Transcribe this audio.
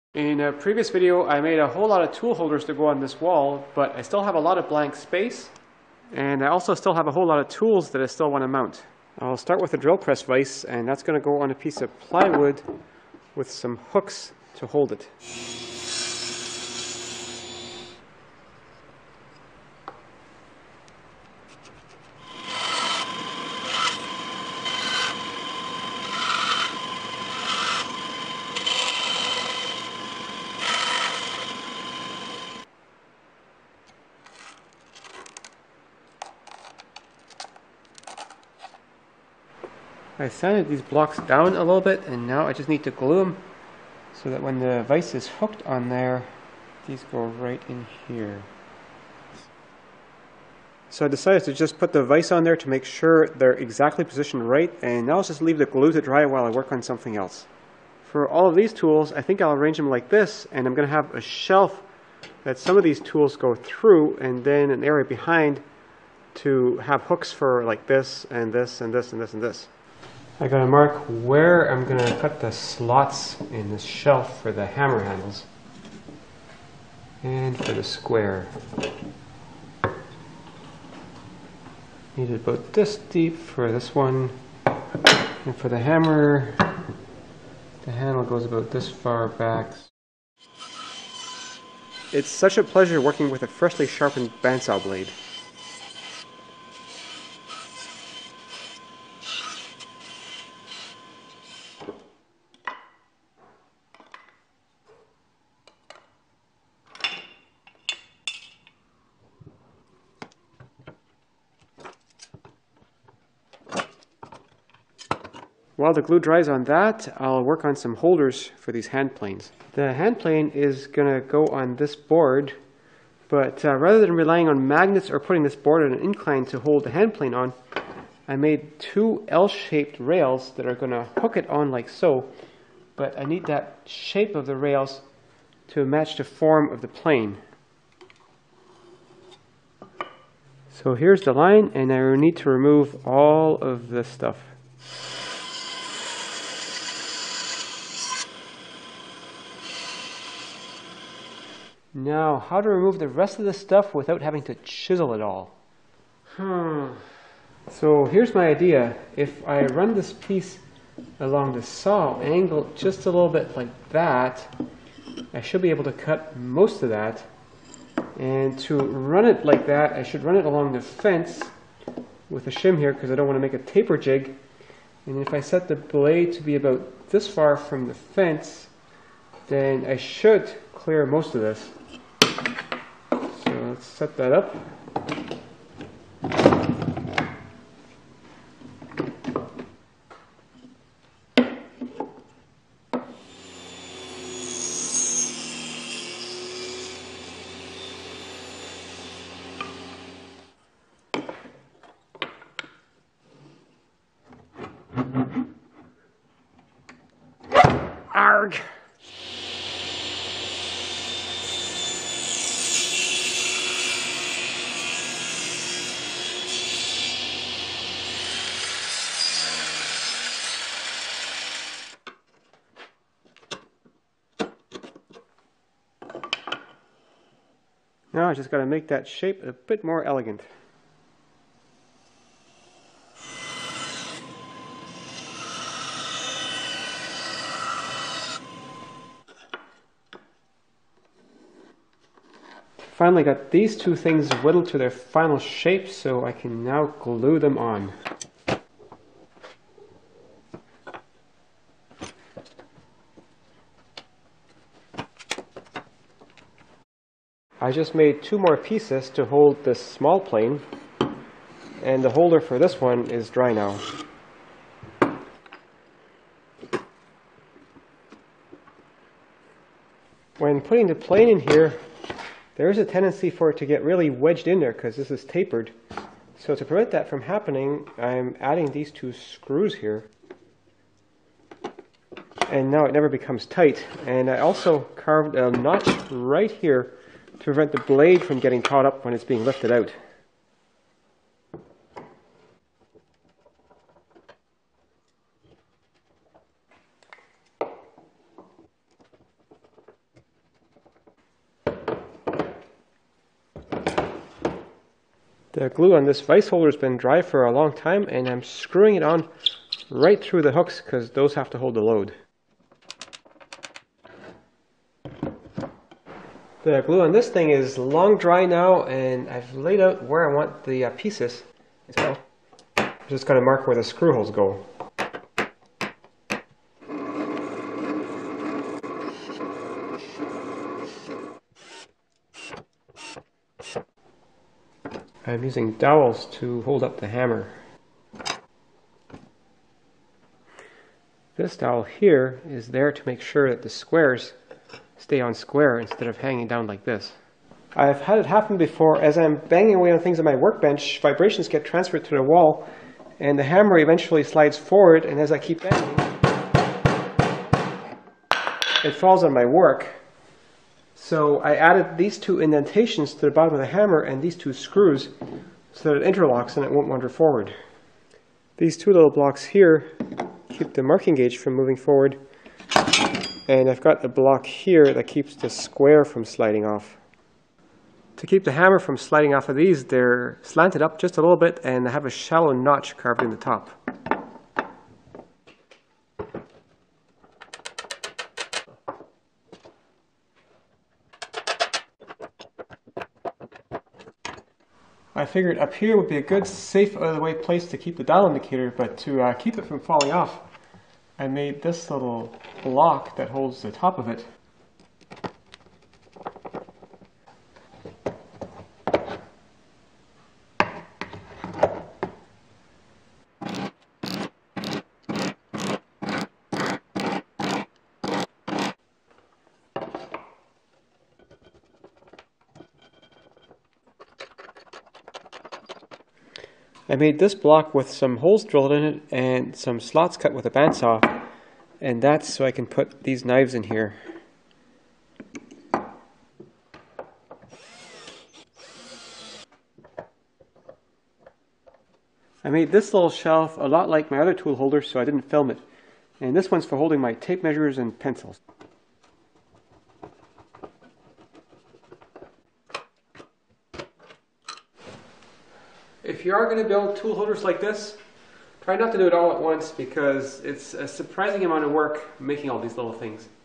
In a previous video, I made a whole lot of tool holders to go on this wall, but I still have a lot of blank space, and I also still have a whole lot of tools that I still want to mount. I'll start with a drill press vise, and that's going to go on a piece of plywood with some hooks to hold it. I sanded these blocks down a little bit, and now I just need to glue them so that when the vise is hooked on there, these go right in here. So I decided to just put the vise on there to make sure they're exactly positioned right, and now I'll just leave the glue to dry while I work on something else. For all of these tools, I think I'll arrange them like this, and I'm going to have a shelf that some of these tools go through, and then an area behind to have hooks for like this, and this, and this, and this, and this. I gotta mark where I'm gonna cut the slots in this shelf for the hammer handles and for the square. Need it about this deep for this one, and for the hammer, the handle goes about this far back. It's such a pleasure working with a freshly sharpened bandsaw blade. While the glue dries on that, I'll work on some holders for these hand planes. The hand plane is going to go on this board, but rather than relying on magnets or putting this board at an incline to hold the hand plane on, I made two L-shaped rails that are going to hook it on like so, but I need that shape of the rails to match the form of the plane. So here's the line, and I need to remove all of this stuff. Now, how to remove the rest of the stuff without having to chisel it all? So here's my idea. If I run this piece along the saw angle just a little bit like that, I should be able to cut most of that. And to run it like that, I should run it along the fence with a shim here because I don't want to make a taper jig. And if I set the blade to be about this far from the fence, then I should clear most of this. So let's set that up. Arg! Now I just got to make that shape a bit more elegant. Finally got these two things whittled to their final shape, so I can now glue them on. I just made two more pieces to hold this small plane, and the holder for this one is dry now. When putting the plane in here, there is a tendency for it to get really wedged in there because this is tapered. So to prevent that from happening, I'm adding these two screws here. And now it never becomes tight. And I also carved a notch right here to prevent the blade from getting caught up when it's being lifted out. The glue on this vise holder has been dry for a long time, and I'm screwing it on right through the hooks because those have to hold the load. The glue on this thing is long dry now, and I've laid out where I want the pieces. So I'm just going to mark where the screw holes go. I'm using dowels to hold up the hammer. This dowel here is there to make sure that the squares stay on square instead of hanging down like this. I've had it happen before. As I'm banging away on things on my workbench, vibrations get transferred to the wall and the hammer eventually slides forward, and as I keep banging, it falls on my work. So I added these two indentations to the bottom of the hammer and these two screws so that it interlocks and it won't wander forward. These two little blocks here keep the marking gauge from moving forward, and I've got a block here that keeps the square from sliding off. To keep the hammer from sliding off of these, they're slanted up just a little bit and they have a shallow notch carved in the top. I figured up here would be a good, safe, out-of-the-way place to keep the dial indicator, but to keep it from falling off, I made this little block that holds the top of it. I made this block with some holes drilled in it and some slots cut with a bandsaw, and that's so I can put these knives in here. I made this little shelf a lot like my other tool holder, so I didn't film it, and this one's for holding my tape measures and pencils. If you are going to build tool holders like this, try not to do it all at once because it's a surprising amount of work making all these little things.